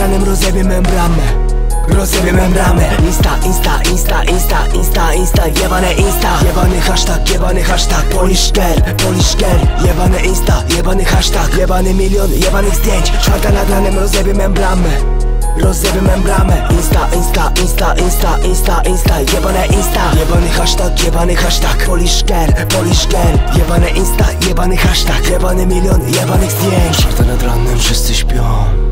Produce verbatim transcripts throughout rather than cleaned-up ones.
ranem rozjebie membramę. Rozjebie membramę. Insta, insta, insta, insta, insta, insta, jebane insta. Jebany hashtag, jebany hashtag, Polish girl, Polish girl. Jebane insta, jebany hashtag, jebany milion jebanych zdjęć. Czwarta nad ranem rozjebie membramę. Rozjebie membramę. Insta, insta, insta, insta, insta, insta, jebane insta. Jebany hashtag, jebany hashtag, Polish girl, Polish girl. Jebane insta, jebany hashtag, jebany milion jebanych zdjęć. Czwarta nad ranem wszyscy śpią.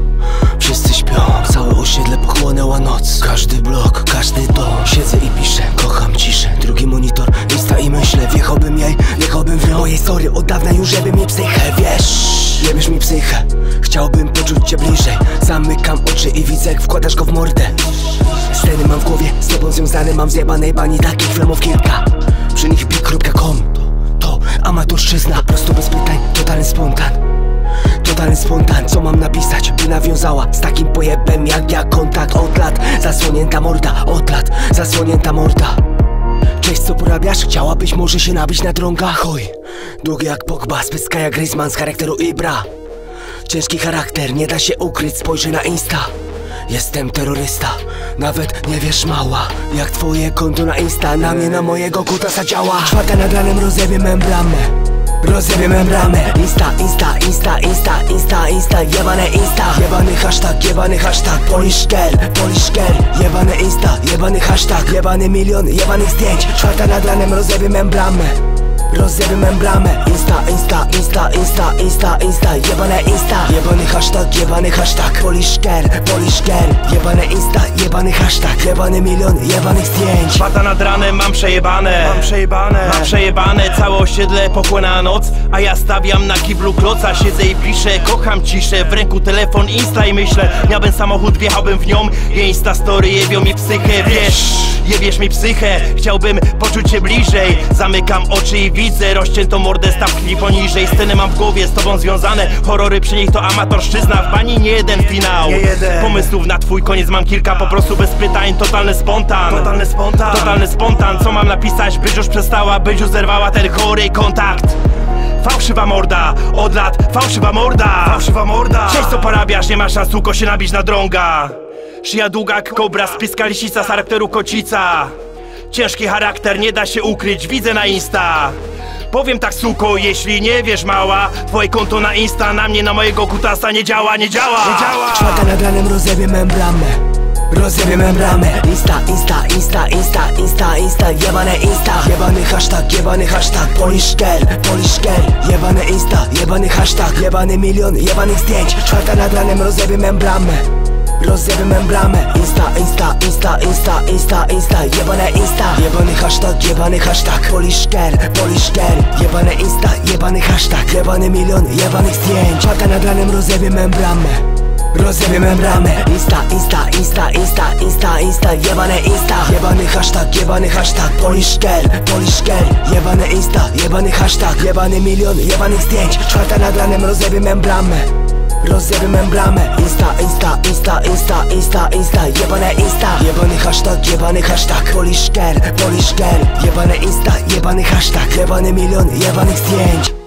Wszyscy śpią, całe osiedle pochłonęła noc. Każdy blok, każdy dom. Siedzę i piszę, kocham ciszę. Drugi monitor, insta i myślę. Wjechałbym jej, jechałbym w nią. Moje story od dawna już jebie mi psychę. Wiesz, jebiesz mi psychę. Chciałbym poczuć cię bliżej. Zamykam oczy i widzę, jak wkładasz go w mordę. Sceny mam w głowie, z tobą związane. Mam zjebanej bani, takich filmów kilka. Przy nich pik kropka com. To, to amatorszczyzna, po prostu bez pytań, totalny spontan. Totalny spontan, co mam napisać, by nawiązała z takim pojebem jak ja kontakt. Od lat zasłonięta morda, od lat zasłonięta morda. Cześć, co porabiasz? Chciałabyś może się nabić na drągach? Chuj, długi jak Pogba, spyska jak Griezmann z charakteru Ibra. Ciężki charakter, nie da się ukryć, spojrzę na Insta. Jestem terrorysta, nawet nie wiesz mała, jak twoje konto na Insta na mnie, na mojego kutasa działa. Czwarta nad ranem rozjebie membramę. Rozjebie membramę. Insta, insta, insta, insta, insta, insta, jebane insta. Jebany hashtag, jebany hashtag, Polish girl, Polish girl. Jebane insta, jebany hashtag, jebany milion jebanych zdjęć. Czwarta nad ranem rozjebie membramę. Rozjebie membramę. Insta, insta, insta, insta, insta, insta, jebane insta. Jebany hashtag, jebany hashtag, Polish girl, Polish girl. Jebane insta, jebany hashtag, jebany milion jebanych zdjęć. Czwarta nad ranem mam przejebane. Mam przejebane, mam przejebane. Całe osiedle pochłonęła noc, a ja stawiam na kiblu kloca. Siedzę i piszę, kocham ciszę. W ręku telefon, Insta i myślę, miałbym samochód, wjechałbym w nią. Jej Insta story jebią mi psychę, wiesz, jebiesz mi psychę. Chciałbym poczuć się bliżej. Zamykam oczy i widzę rozciętą mordę, stawki poniżej. Sceny mam w głowie, z tobą związane. Horrory przy nich to amatorszczyzna. W bani nie jeden finał, nie jeden. Pomysłów na twój koniec mam kilka, po prostu bez pytań. Totalny spontan, totalny spontan, totalny spontan. Co mam napisać, byś już przestała, byś już zerwała ten chory kontakt. Fałszywa morda, od lat fałszywa morda. Fałszywa morda. Cześć, co porabiasz, nie masz szans tylko się nabić na drąga. Szyja długa jak kobra, spiska lisica z charakteru kocica. Ciężki charakter, nie da się ukryć, widzę na Insta. Powiem tak, suko, jeśli nie wiesz mała, twoje konto na Insta na mnie, na mojego kutasa nie działa, nie działa, nie działa. Czwarta nad ranem rozjebie membramę. Rozjebie membramę. Insta, insta, insta, insta, insta, insta, jebane insta. Jebany hashtag, jebany hashtag, Polish girl, Polish girl. Jebane insta, jebany hashtag, jebany milion jebanych zdjęć. Czwarta nad ranem rozjebie membramę. Rozjebie membramę. Insta, insta, insta, insta, insta, insta, jebane insta. Jebany hashtag, jebany hashtag, Polish girl, Polish girl. Jebane insta, jebany hashtag, jebany milion jebanych zdjęć. Czwarta nad ranem rozjebie membramę. Rozjebie membramę. Insta, insta, insta, insta, insta, insta, jebane insta. Jebany hashtag, jebany hashtag, Polish girl, Polish girl. Jebane insta, jebany hashtag, jebany milion jebanych zdjęć. Czwarta nad ranem rozjebie membramę. Rozjebie membramę. Insta, insta, insta, insta, insta, insta, jebane insta. Jebany hashtag, jebany hashtag, Polish girl, Polish girl. Jebane insta, jebany hashtag, jebany milion jebanych zdjęć.